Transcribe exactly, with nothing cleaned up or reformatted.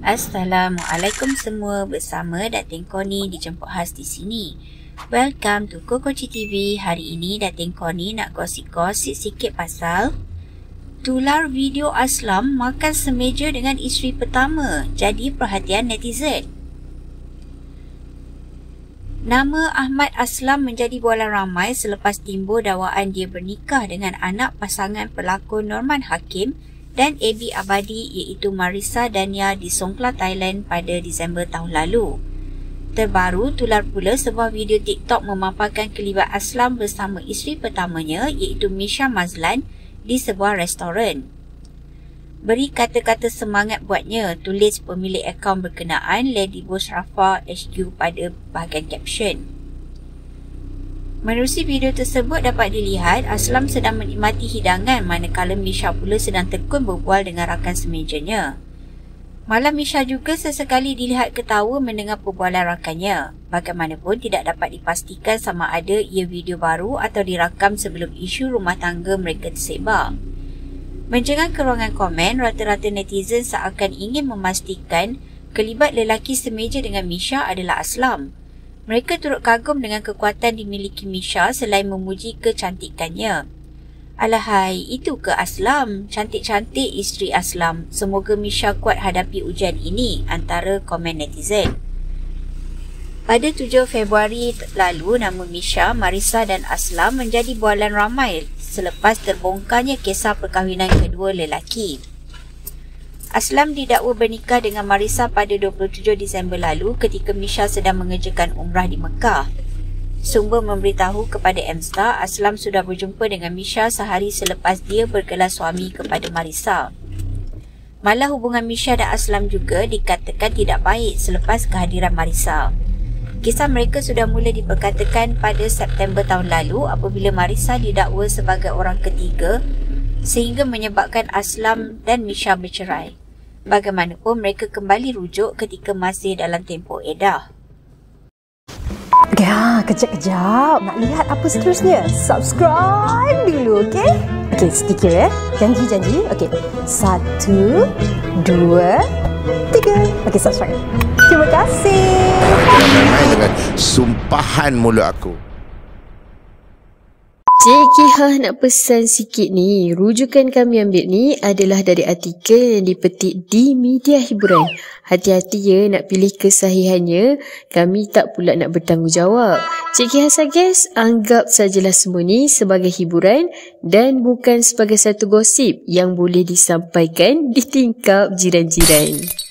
Assalamualaikum semua, bersama Datin Connie dijemput khas di sini. Welcome to Kokoci T V. Hari ini Datin Connie nak gosip-gosip sikit pasal tular video Aslam makan semeja dengan isteri pertama jadi perhatian netizen. Nama Ahmad Aslam menjadi bualan ramai selepas timbul dakwaan dia bernikah dengan anak pasangan pelakon Norman Hakim dan A B Abadi iaitu Marissa Dania di Songkhla, Thailand pada Disember tahun lalu. Terbaru, tular pula sebuah video TikTok memaparkan kelibat Aslam bersama isteri pertamanya iaitu Misha Mazlan di sebuah restoran. Beri kata-kata semangat buatnya, tulis pemilik akaun berkenaan Lady Bosrafa H Q pada bahagian caption. Menerusi video tersebut dapat dilihat Aslam sedang menikmati hidangan manakala Misha pula sedang tekun berbual dengan rakan semejanya. Malah Misha juga sesekali dilihat ketawa mendengar perbualan rakannya. Bagaimanapun tidak dapat dipastikan sama ada ia video baru atau dirakam sebelum isu rumah tangga mereka tersebar. Menjengang ke ruangan komen, rata-rata netizen seakan ingin memastikan kelibat lelaki semeja dengan Misha adalah Aslam. Mereka turut kagum dengan kekuatan dimiliki Misha selain memuji kecantikannya. Alahai, itu ke Aslam? Cantik-cantik isteri Aslam. Semoga Misha kuat hadapi ujian ini, antara komen netizen. Pada tujuh Februari lalu, nama Misha, Marissa dan Aslam menjadi bualan ramai selepas terbongkarnya kisah perkahwinan kedua lelaki. Aslam didakwa bernikah dengan Marissa pada dua puluh tujuh Disember lalu ketika Misha sedang mengerjakan umrah di Mekah. Sumber memberitahu kepada M-Star, Aslam sudah berjumpa dengan Misha sehari selepas dia bergelar suami kepada Marissa. Malah hubungan Misha dan Aslam juga dikatakan tidak baik selepas kehadiran Marissa. Kisah mereka sudah mula diperkatakan pada September tahun lalu apabila Marissa didakwa sebagai orang ketiga sehingga menyebabkan Aslam dan Misha bercerai. Bagaimanapun mereka kembali rujuk ketika masih dalam tempoh edah. Ya, kejap-kejap. Nak lihat apa seterusnya? Subscribe dulu, okey? Okey, sedikit ya. Janji-janji. Okey. Satu, dua, tiga. Okey, subscribe. Terima kasih. Jangan main dengan sumpahan mulut aku. Cik Kihah nak pesan sikit ni. Rujukan kami ambil ni adalah dari artikel yang dipetik di media hiburan. Hati-hati ya nak pilih kesahihannya. Kami tak pula nak bertanggungjawab. Cik Kihah suggest anggap sajalah semua ni sebagai hiburan dan bukan sebagai satu gosip yang boleh disampaikan di tingkap jiran-jiran.